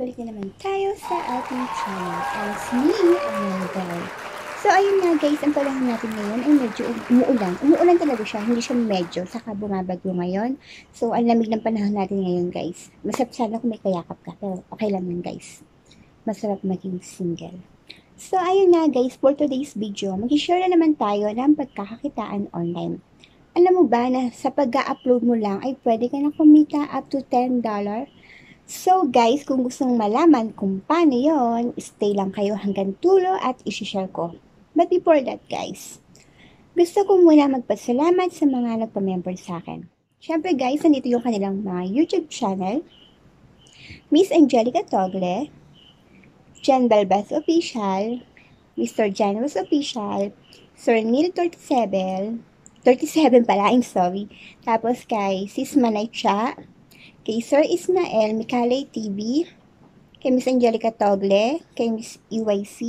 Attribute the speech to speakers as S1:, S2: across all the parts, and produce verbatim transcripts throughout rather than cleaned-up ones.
S1: balik na naman tayo sa ating channel. As me, Amanda. So, ayun nga guys, ang panahon natin ngayon ay medyo umuulan. Umuulan talaga siya, hindi siya medyo, saka bumabagyo ngayon. So, ang lamig ng panahon natin ngayon guys. Masarap sana kung may kayakap ka, pero okay lang yun guys. Masarap maging single. So, ayun nga guys, for today's video, mag-share na naman tayo ng pagkakakitaan online. Alam mo ba na sa pag-upload mo lang ay pwede ka na kumita up to ten dollars? So guys, kung gusto mong malaman kung paano yon, stay lang kayo hanggang dulo at isi-share ko. But before that guys, gusto ko muna magpasalamat sa mga nagpa-member sa akin. Siyempre guys, nandito yung kanilang mga YouTube channel. Miss Angelica Togle, Jan Balbas Official, Mister Janos Official, Sir Neil thirty-seven, thirty-seven pala, I'm sorry. Tapos kay Sis Manay Cha, kay Sir Ismael Micalay T V, kay Miss Angelica Togle, kay Miss E Y C,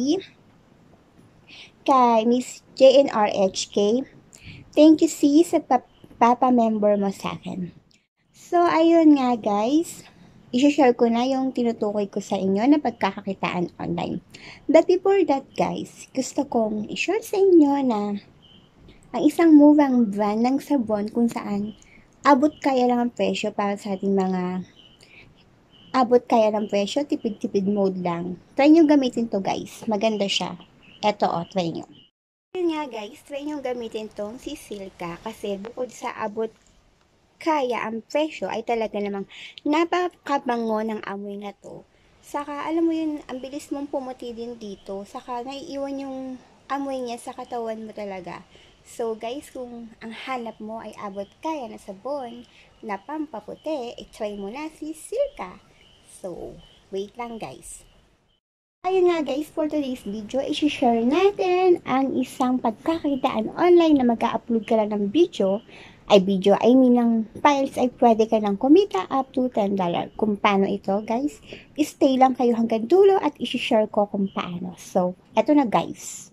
S1: kay Miss J N R H K. Thank you sis sa papa-member mo sa akin. So, ayun nga guys, i-share ko na yung tinutukoy ko sa inyo na pagkakakitaan online. But before that guys, gusto kong i-share sa inyo na ang isang murang brand ng sabon kung saan abot kaya lang ang presyo para sa ating mga abot kaya lang presyo, tipid-tipid mode lang. Try nyo gamitin to guys. Maganda siya. Eto o, try nyo. Yun nga guys, try nyo gamitin tong si Silka kasi bukod sa abot kaya ang presyo ay talaga namang napakabango ng amoy na to. Saka alam mo yun, ang bilis mong pumuti din dito. Saka naiiwan yung amoy niya sa katawan mo talaga. So guys, kung ang hanap mo ay abot kaya na sabon na pampaputi, i-try mo na si Silka. So, wait lang guys. Ayun nga guys, for today's video, i-share natin ang isang pagkakakitaan online na mag-upload ka lang ng video, ay video, I mean ng files ay pwede ka lang kumita up to ten dollars. Kung paano ito guys, stay lang kayo hanggang dulo at i-share ko kung paano. So, eto na guys.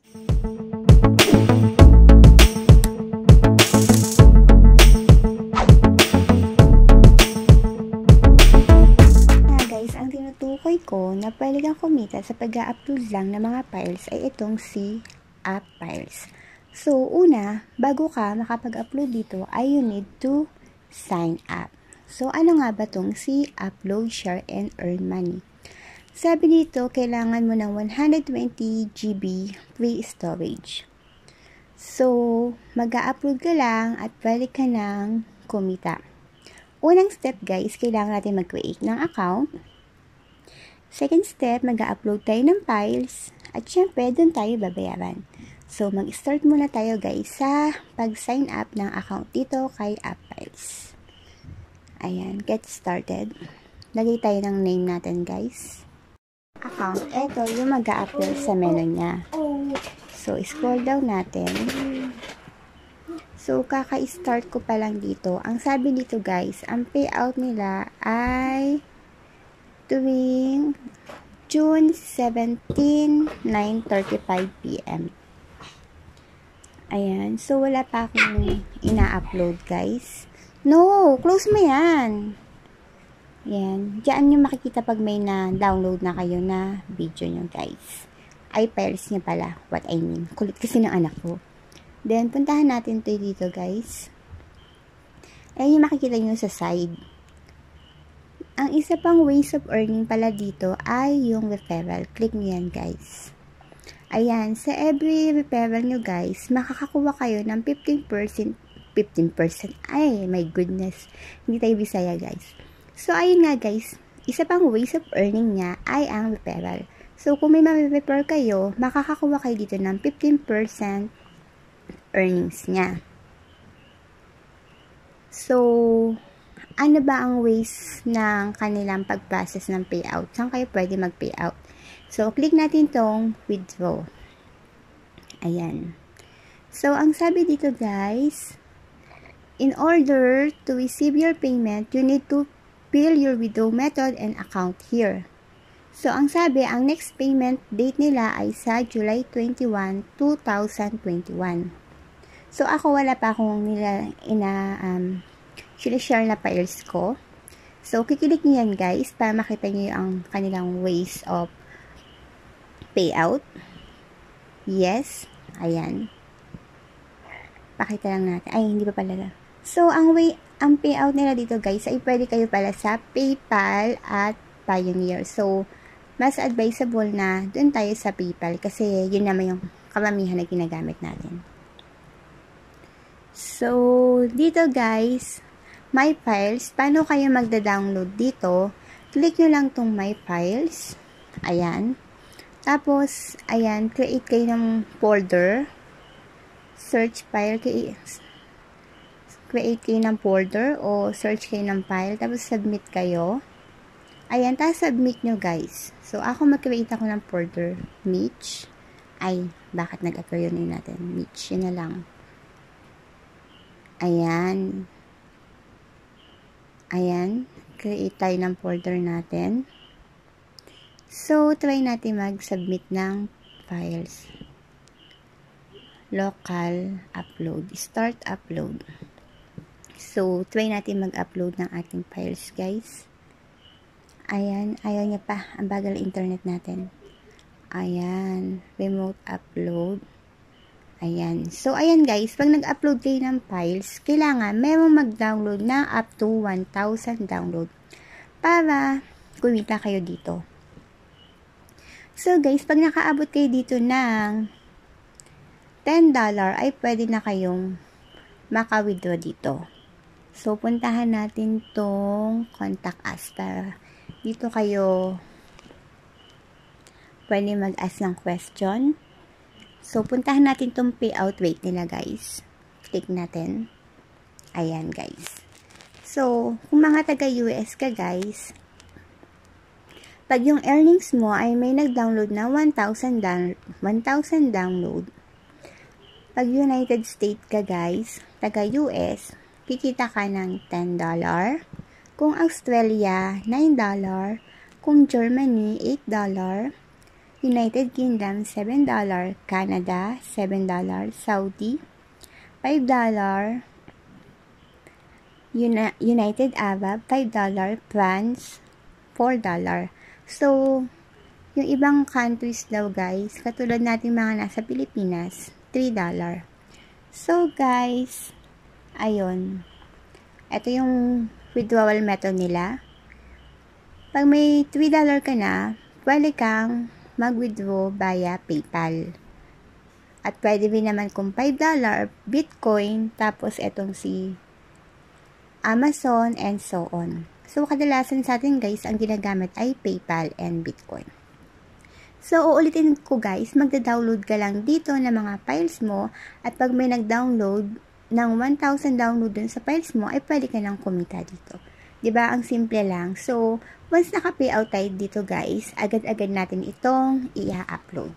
S1: Tukoy ko na pwede kang kumita sa pag-upload lang ng mga files ay itong si App Files. So, una, bago ka makapag-upload dito ay you need to sign up. So, ano nga ba itong si Upload, Share, and Earn Money? Sabi dito, kailangan mo ng one hundred twenty gigabytes free storage. So, mag-upload ka lang at pwede ka nang kumita. Unang step guys, kailangan natin mag-create ng account. Second step, mag-upload tayo ng files at syempre, doon tayo babayaran. So, mag-start muna tayo guys sa pag-sign up ng account dito kay App Files. Ayan, get started. Lagay tayo ng name natin guys. Account, eto yung mag-upload sa menu niya. So, scroll down natin. So, kaka-start ko pa lang dito. Ang sabi dito guys, ang payout nila ay tuwing June seventeenth, nine thirty-five p m Ayan. So, wala pa akong ina-upload, guys. No! Close mo yan! Ayan. Diyan nyo makikita pag may na-download na kayo na video nyo, guys. Ay, files niya pala. What I mean. Kulit kasi ng anak ko. Then, puntahan natin to dito, guys. Ayan yung makikita nyo sa side. Ang isa pang ways of earning pala dito ay yung referral. Click nyo yan guys. Ayan, sa every referral nyo guys, makakakuha kayo ng fifteen percent. fifteen percent. Ay, my goodness. Hindi tayo Bisaya guys. So, ayun nga guys, isa pang ways of earning niya ay ang referral. So, kung may ma-refer kayo, makakakuha kayo dito ng fifteen percent earnings niya. So, ano ba ang ways ng kanilang pag-process ng payout? Saan kayo pwede mag-payout? So, click natin tong withdraw. Ayan. So, ang sabi dito guys, in order to receive your payment, you need to fill your withdraw method and account here. So, ang sabi, ang next payment date nila ay sa July twenty-first, two thousand twenty-one. So, ako wala pa akong nila ina, um, share na files ko. So, kikilik nyo yan guys para makita nyo ang kanilang ways of payout. Yes. Ayan. Pakita lang natin. Ay, hindi pa pala. So, ang way, ang payout nila dito guys ay pwede kayo pala sa PayPal at Payoneer. So, mas advisable na dun tayo sa PayPal kasi yun naman yung kamamihan na ginagamit natin. So, dito guys, My Files. Paano kayo magda-download dito? Click nyo lang tong My Files. Ayan. Tapos, ayan, create kayo ng folder. Search file. Create kayo ng folder o search kayo ng file. Tapos, submit kayo. Ayan, tapos submit nyo guys. So, ako mag-create ako ng folder. Mitch. Ay, bakit nag-appear yun natin? Mitch, yun na lang. Ayan. Ayan. Create tayo ng folder natin. So, try natin mag-submit ng files. Local upload. Start upload. So, try natin mag-upload ng ating files, guys. Ayan. Ayaw niya pa. Ang bagal internet natin. Ayan. Remote upload. Ayan. So, ayan guys, pag nag-upload kayo ng files, kailangan merong mag-download na up to one thousand download para kumita kayo dito. So, guys, pag nakaabot kayo dito ng ten dollars, ay pwede na kayong maka-withdraw dito. So, puntahan natin tong contact us para dito kayo pwede mag-ask ng question. So, puntahan natin tong payout rate nila, guys. Click natin. Ayan, guys. So, kung mga taga-U S ka, guys, pag yung earnings mo ay may nag-download na one thousand download, pag United States ka, guys, taga-U S, kikita ka ng ten dollars. Kung Australia, nine dollars. Kung Germany, eight dollars. United Kingdom, seven dollars. Canada, seven dollars. Saudi, five dollars. Uni United Arab, five dollars. France, four dollars. So, yung ibang countries daw guys, katulad natin mga nasa Pilipinas, three dollars. So, guys, ayun. Ito yung withdrawal method nila. Pag may three dollars ka na, pwede kang mag-withdraw via PayPal. At pwede rin naman kung five dollars, Bitcoin, tapos etong si Amazon, and so on. So, kadalasan sa atin guys, ang ginagamit ay PayPal and Bitcoin. So, uulitin ko guys, magda-download ka lang dito ng mga files mo, at pag may nag-download ng one thousand download dun sa files mo, ay pwede ka nang kumita dito. Diba? Ang simple lang. So, once naka-payout tayo dito guys, agad-agad natin itong i-upload.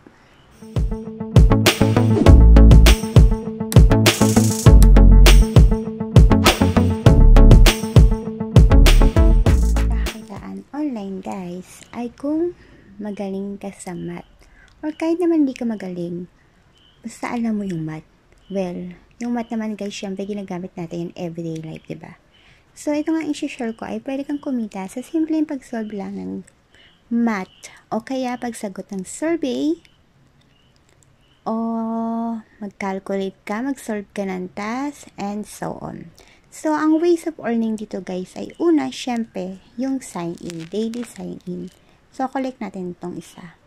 S1: Pagkakakitaan online guys, ay kung magaling ka sa math. Or kahit naman di ka magaling, basta alam mo yung math. Well, yung math naman guys, syempre ginagamit natin in everyday life, diba? So, ito nga i-share ko ay pwede kang kumita sa simpleng pag-solve lang ng math o kaya pagsagot ng survey o mag-calculate ka, mag-solve ka ng task, and so on. So, ang ways of earning dito guys ay una, syempre, yung sign-in, daily sign-in. So, collect natin itong isa.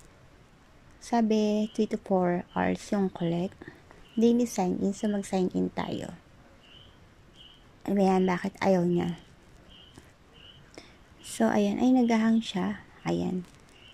S1: Sabi, three to four hours yung collect. Daily sign-in, so mag-sign-in tayo. Ayan, bakit ayaw niya? So, ayan. Ay, nagahang siya. Ayan.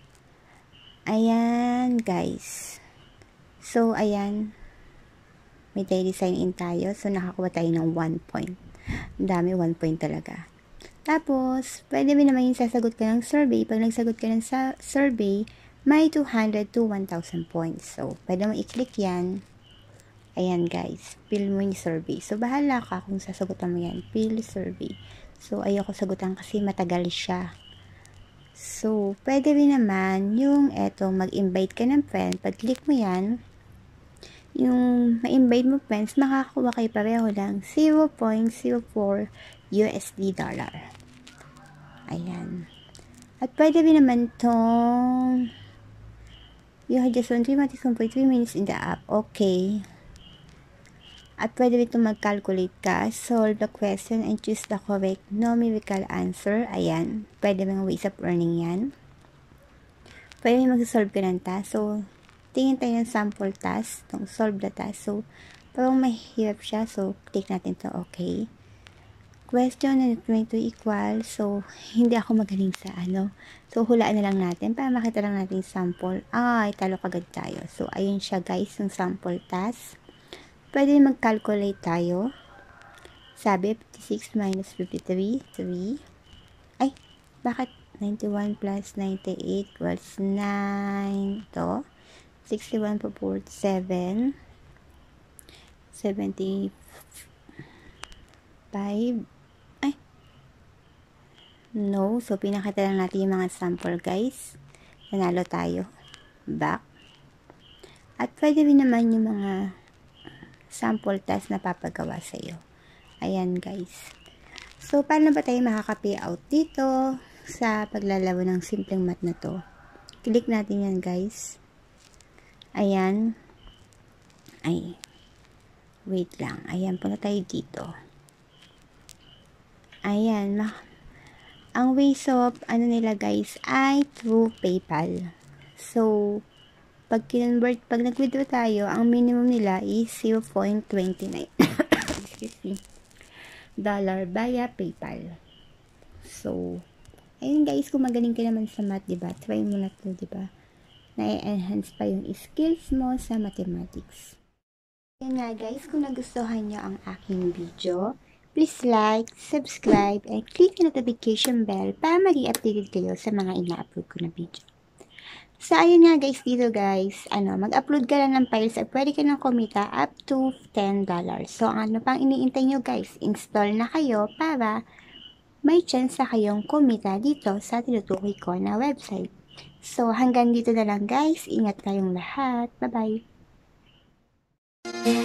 S1: Ayan, guys. So, ayan. May daily sign-in tayo. So, nakakuha tayo ng one point. Ang dami, one point talaga. Tapos, pwede mo naman yung sasagot ka ng survey. Pag nagsagot ka ng sa survey, may two hundred to one thousand points. So, pwede mo i-click yan. Ayan guys, fill mo yung survey. So, bahala ka kung sasagutan mo yan. Fill survey. So, ayoko sagutan kasi matagal siya. So, pwede rin naman yung eto, mag-invite ka ng friend. Pag-click mo yan, yung ma-invite mo friends, makakakuha kayo pareho lang zero point zero four U S D dollar. Ayan. At pwede rin naman tong you had just one three point three minutes in the app. Okay. At pwede rin itong mag-calculate ka, solve the question, and choose the correct numerical answer. Ayan. Pwede mga ways of earning yan. Pwede rin mag-solve ka ng task. So, tingin tayo ng sample task. Itong solve the task. So, parang mahirap siya. So, click natin to okay. Question and going to equal. So, hindi ako magaling sa ano. So, hulaan na lang natin para makita lang natin sample. Ay, talo kagad tayo. So, ayun siya guys, yung sample task. Pwede mag-calculate tayo. Sabi, fifty-six minus fifty-three, three. Ay, bakit ninety-one plus ninety-eight equals nine? Ito. sixty-one po forty-seven. seventy-five. Ay. No. So, pinakita lang natin yung mga sample, guys. Nanalo tayo. Back. At pwede rin naman yung mga sample task na papagawa sa iyo. Ayan, guys. So, paano ba tayo makaka-payout dito sa paglalaro ng simpleng math na to? Click natin yan, guys. Ayan. Ay. Wait lang. Ayan, punta tayo dito. Ayan. Ang ways of, ano nila, guys, ay through PayPal. So, pag kinonvert, pag nag-withdraw tayo, ang minimum nila is zero point two nine excuse me, dollar via PayPal. So, ayun guys, kung magaling ka naman sa math, diba? Try mo na to, diba? Na-enhance pa yung skills mo sa mathematics. Ayun nga guys, kung nagustuhan nyo ang aking video, please like, subscribe, and click the notification bell para maging updated kayo sa mga ina-upload ko na video. So, ayun nga guys, dito guys, ano, mag-upload ka lang ng files at pwede ka nang kumita up to ten dollars. So, ano pang iniintay nyo guys, install na kayo para may chance na kayong kumita dito sa tinutukoy ko na website. So, hanggang dito na lang guys. Ingat kayong lahat. Bye-bye!